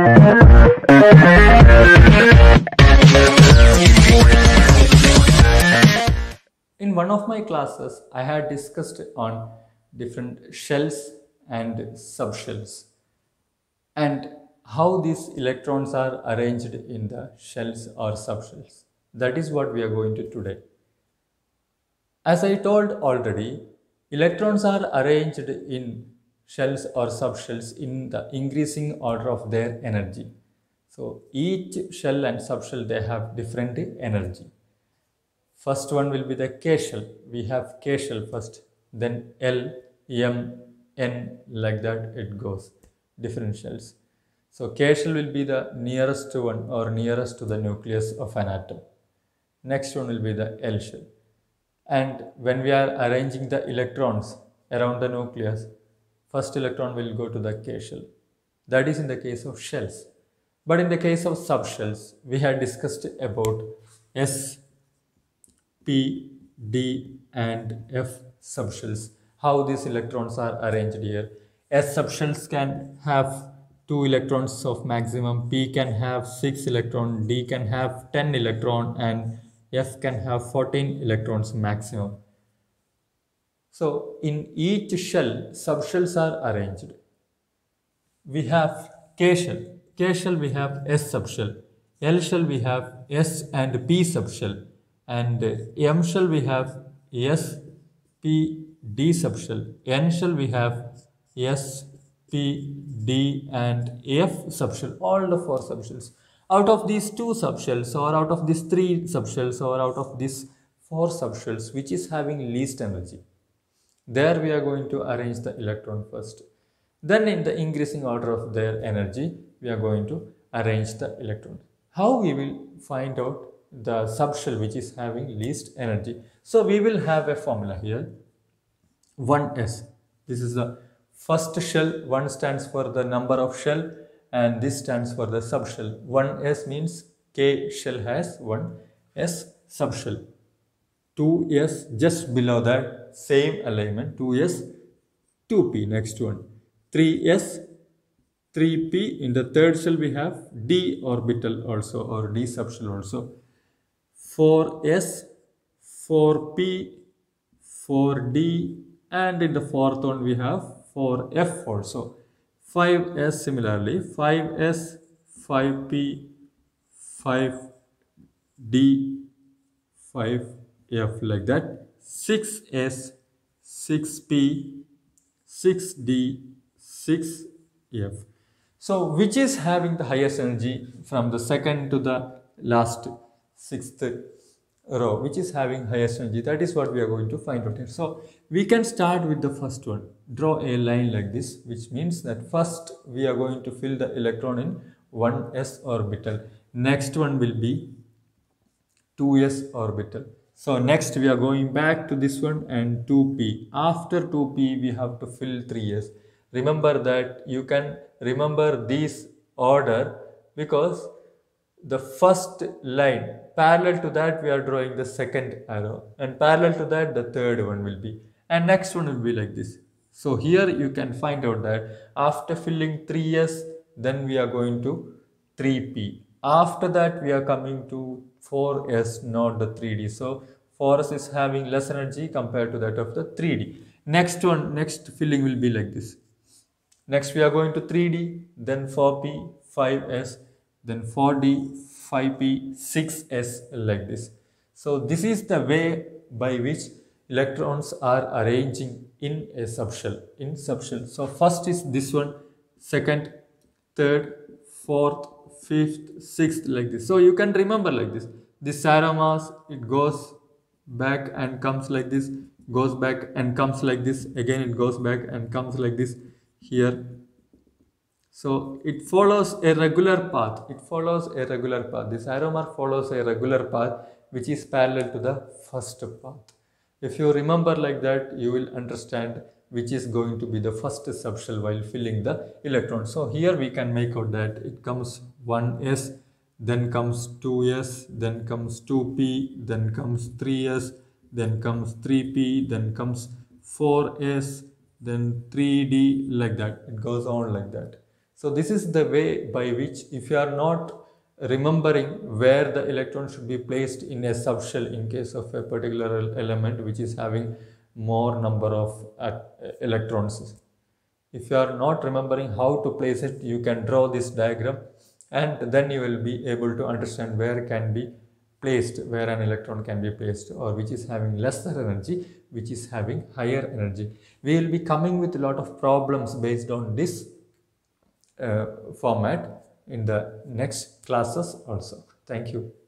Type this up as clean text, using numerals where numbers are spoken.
In one of my classes, I had discussed on different shells and subshells and how these electrons are arranged in the shells or subshells. That is what we are going to today. As I told already, electrons are arranged in shells or subshells in the increasing order of their energy. So each shell and subshell, they have different energy. First one will be the K shell. We have K shell first, then L, M, N, like that it goes, different shells. So K shell will be the nearest one or nearest to the nucleus of an atom. Next one will be the L shell. And when we are arranging the electrons around the nucleus, first electron will go to the K shell. That is in the case of shells. But in the case of subshells, we had discussed about S, P, D and F subshells, how these electrons are arranged here. S subshells can have 2 electrons of maximum, P can have 6 electrons, D can have 10 electrons and F can have 14 electrons maximum. So in each shell, subshells are arranged. We have K shell. K shell we have S subshell. L shell we have S and P subshell. And M shell we have S, P, D subshell. N shell we have S, P, D and F subshell. All the 4 subshells. Out of these 2 subshells or out of these 3 subshells or out of these 4 subshells, which is having least energy, there we are going to arrange the electron first. Then in the increasing order of their energy, we are going to arrange the electron. How we will find out the subshell which is having least energy? So we will have a formula here, 1s. This is the first shell. 1 stands for the number of shell and this stands for the subshell. 1s means K shell has 1s subshell. 2s just below that, same alignment, 2s, 2p, next one. 3s, 3p. In the third shell we have d orbital also or d subshell also. 4s, 4p, 4d and in the fourth one we have 4f also. 5s similarly, 5s, 5p, 5d, 5f like that. 6s, 6p, 6d, 6f. So which is having the highest energy from the second to the last 6th row, which is having highest energy? That is what we are going to find out here. So we can start with the first one. Draw a line like this, which means that first we are going to fill the electron in 1s orbital. Next one will be 2s orbital. So next we are going back to this one and 2p. After 2p we have to fill 3s. Remember that you can remember this order because the first line, parallel to that we are drawing the second arrow and parallel to that the third one will be, and next one will be like this. So here you can find out that after filling 3s, then we are going to 3p. After that we are coming to 4s, not the 3d. So 4s is having less energy compared to that of the 3d. Next filling will be like this. Next we are going to 3d, then 4p, 5s, then 4d, 5p, 6s like this. So this is the way by which electrons are arranging in a subshell. So first is this one, second, third, fourth, fifth, sixth like this. So you can remember like this. This arrow mass, it goes back and comes like this, goes back and comes like this, again it goes back and comes like this here. So it follows a regular path. This arrow mark follows a regular path which is parallel to the first path. If you remember like that, you will understand which is going to be the first subshell while filling the electron. So here we can make out that it comes 1s, then comes 2s, then comes 2p, then comes 3s, then comes 3p, then comes 4s, then 3d, like that. It goes on like that. So this is the way by which, if you are not remembering where the electron should be placed in a subshell in case of a particular element which is having more number of electrons, if you are not remembering how to place it, you can draw this diagram, and then you will be able to understand where can be placed, where an electron can be placed, or which is having lesser energy, which is having higher energy. We will be coming with a lot of problems based on this format in the next classes also. Thank you.